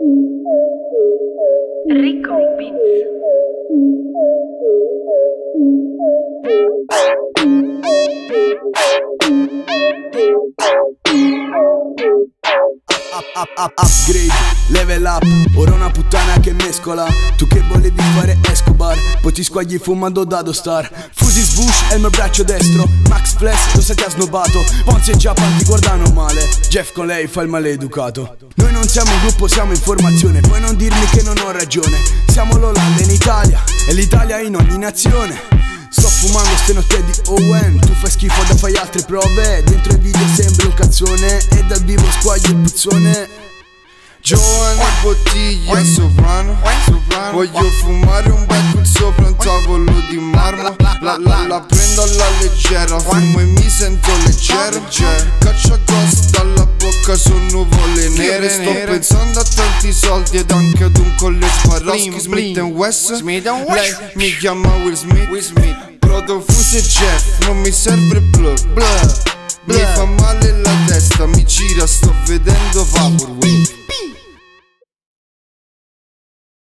Rico Beats. Upgrade, level up, ora una puttana che mescola. Tu che volevi fare Escobar, poi ti squagli fumando Dado Star. Fusi Sbush è il mio braccio destro, Max Flex lo sai ti ha snobbato. Ponzi e Japan ti guardano male, Jeff con lei fa il maleducato. Noi non siamo un gruppo, siamo informazione, puoi non dirmi che non ho ragione. Siamo l'Olanda in Italia e l'Italia in ogni nazione. Sto fumando ste notte di Owen, tu fai schifo da fai altre prove. Dentro i video sembri un cazzone e dal vivo squagli il puzzone. Giovane bottiglia sovrano, voglio fumare un becco sopra un tavolo di marmo. La prendo alla leggera, fumo e mi sento leggero. Caccia ghost dalla bocca su nuvole nere. Sto pensando a tanti soldi ed anche ad un college Swarovski. Smith & Wesson, lei mi chiama Will Smith. Proto Fuse e Jeff, non mi serve il plug. Mi fa male la testa, mi gira, sto vedendo Vaporwave.